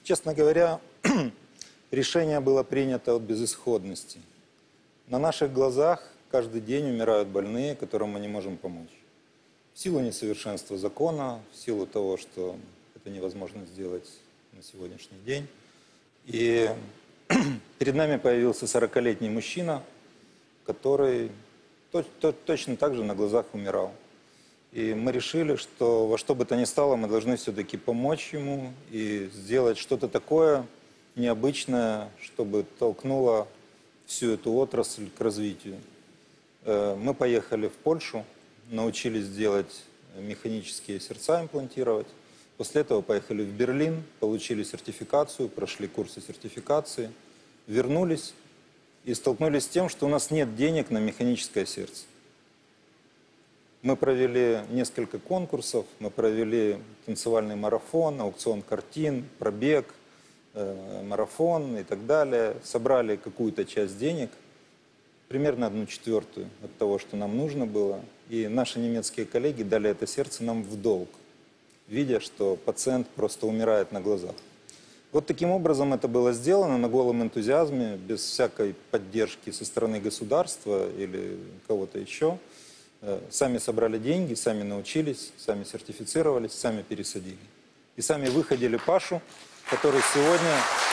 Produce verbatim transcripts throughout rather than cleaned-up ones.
Честно говоря, решение было принято от безысходности. На наших глазах каждый день умирают больные, которым мы не можем помочь. В силу несовершенства закона, в силу того, что это невозможно сделать на сегодняшний день. И перед нами появился сорокалетний мужчина, который то, то, точно так же на глазах умирал. И мы решили, что во что бы то ни стало, мы должны все-таки помочь ему и сделать что-то такое необычное, чтобы толкнуло всю эту отрасль к развитию. Мы поехали в Польшу, научились делать механические сердца, имплантировать. После этого поехали в Берлин, получили сертификацию, прошли курсы сертификации, вернулись и столкнулись с тем, что у нас нет денег на механическое сердце. Мы провели несколько конкурсов, мы провели танцевальный марафон, аукцион картин, пробег, э, марафон и так далее. Собрали какую-то часть денег, примерно одну четвертую от того, что нам нужно было. И наши немецкие коллеги дали это сердце нам в долг, видя, что пациент просто умирает на глазах. Вот таким образом это было сделано на голом энтузиазме, без всякой поддержки со стороны государства или кого-то еще. Сами собрали деньги, сами научились, сами сертифицировались, сами пересадили. И сами выходили Пашу, который сегодня,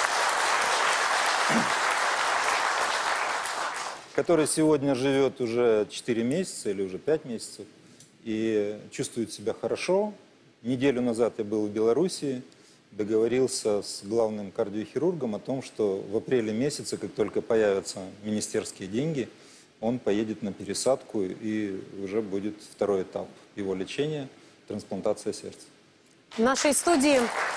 который сегодня живет уже четыре месяца или уже пять месяцев и чувствует себя хорошо. Неделю назад я был в Белоруссии, договорился с главным кардиохирургом о том, что в апреле месяце, как только появятся министерские деньги, он поедет на пересадку, и уже будет второй этап его лечения – трансплантация сердца. В нашей студии